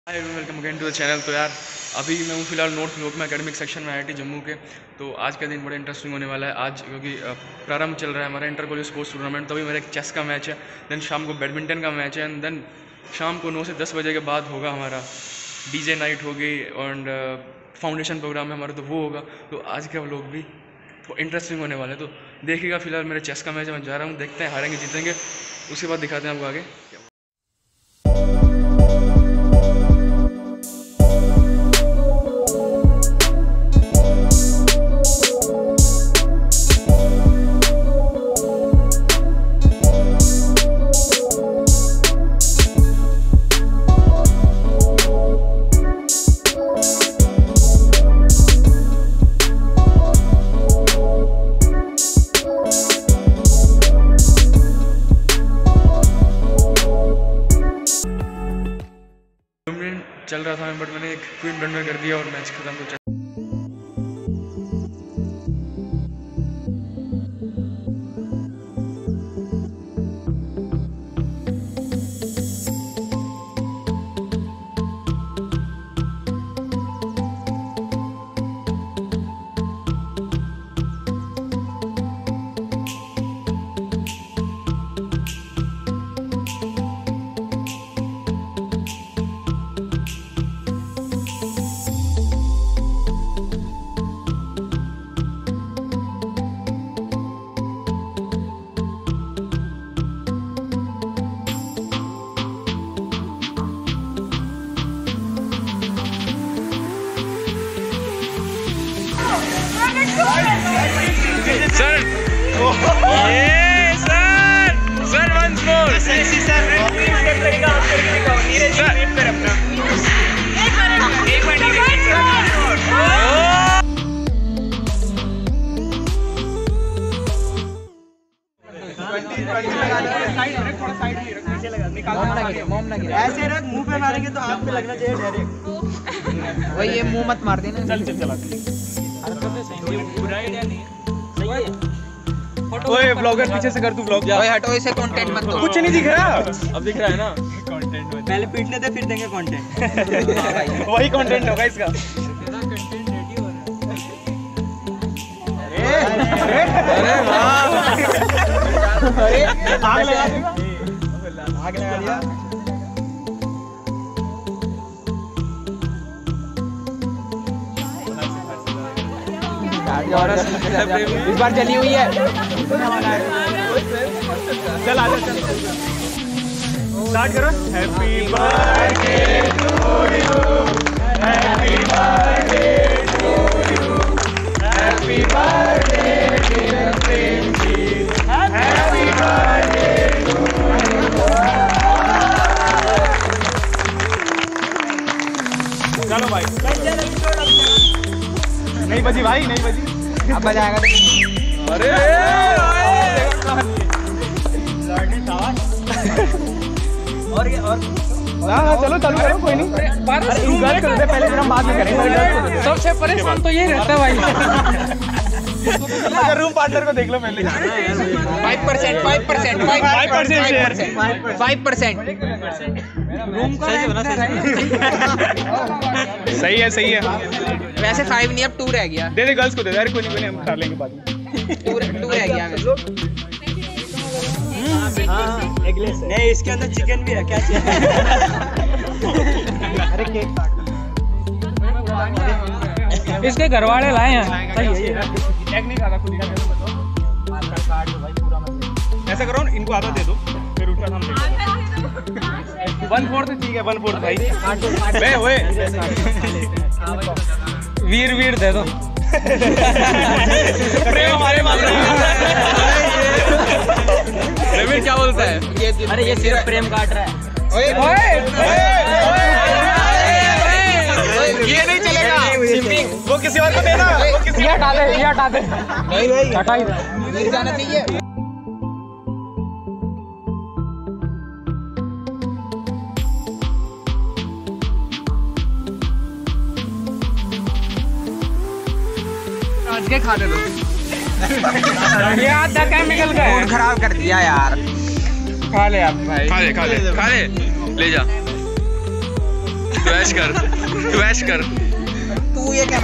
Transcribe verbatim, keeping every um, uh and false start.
Hi welcome again to the channel. तो यार अभी मैं हूँ फिलहाल नॉर्थ ब्लॉक में एकेडमिक सेक्शन में आई आई टी जम्मू के। तो आज का दिन बड़ा इंटरेस्टिंग होने वाला है आज, क्योंकि प्रारंभ चल रहा है हमारा इंटर कॉलेज स्पोर्ट्स टूर्नामेंट। तो अभी मेरा एक चेस का मैच है, देन शाम को बैडमिंटन का मैच है, एंड देन शाम को नौ से दस बजे के बाद होगा हमारा डीजे नाइट होगी एंड फाउंडेशन प्रोग्राम है हमारा, तो वो होगा। तो आज का व्लॉग भी तो इंटरेस्टिंग होने वाला है, तो देखिएगा। फिलहाल मेरा चेस का मैच है, मैं जा रहा हूँ, देखते हैं हारेंगे जीतेंगे, उसके बाद दिखाते हैं आपको आगे। चल रहा था मैं, बट मैंने एक क्वीन ब्लंडर कर दिया और मैच खत्म हो। सर ये sir sir once more sexy sir लगेगा आप करके दिखाओ नीरज जी टीम पर अपना एक मिनट एक मिनट थोड़ा साइड में रख, नीचे लगा, निकाल मोम ना गिरे, ऐसे रख, मुंह पे मारेंगे तो आंख पे लगना चाहिए डायरेक्ट। वही ये मुंह मत मार देना। चल चल चला, बुरा आइडिया नहीं है, सही है। ओए ब्लॉगर पीछे से कर, तू ब्लॉग जा। ओए हटो, इसे कंटेंट मत दो। कुछ नहीं दिख रहा, अब दिख रहा है ना कंटेंट। पहले पीटने दे, फिर देंगे कंटेंट। वही कंटेंट होगा इसका। तेरा कंटेंट रेडी हो रहा है। अरे वाह, अरे आग लगा देगा, आग लगा दिया। इस बार जली हुई है। चल आ जा, चल स्टार्ट करो। Happy birthday to you, happy birthday to you, happy birthday dear Premji, happy birthday to you. चलो भाई, नहीं बजी भाई, नहीं बजी, अब बजाएगा। अरे और ये और हाँ चलो चालू करो, कोई नहीं, इंतजार करते पहले, फिर हम बाद में करेंगे। सबसे परेशान तो ये रहता है भाई। अगर रूम पार्टनर को देख लो पहले। Five percent five percent five percent five percent room का सही है, सही है। वैसे फाइव नहीं, अब टू रह गया। दे दे गर्ल्स को दे दे, अरे कोई नहीं कोई नहीं, हम कर लेंगे बाद में। टू टू रह गया। हाँ एक ग्लास नहीं, इसके अंदर चिकन भी है, क्या चाहिए? अरे केक काट, इसके घर वाले लाए हैं। सही है, ये एक नहीं खाता, खुद ही काट दो भाई पूरा। मतलब ऐसा करो, इनको आधा दे दो, फिर उठा हम देंगे। वन फोर्थ ठीक है, वन फोर्थ भाई। बे ओए वीर वीर दे दो। प्रेम हमारे मामले में क्या बोलता है? ये अरे ये सिर्फ प्रेम काट रहा है। ओए ओए ये नहीं चलेगा, वो किसी और को देना। ये हटा दे, ये हटा दे, नहीं भाई हटा ही वीर जाना चाहिए। आज के खा ले लो। ये आधा केमिकल का है, खराब कर दिया यार। खा ले आप भाई, खा ले खा ले खा ले, ले जा। तू ऐश कर, तू ऐश कर। तू ये क्या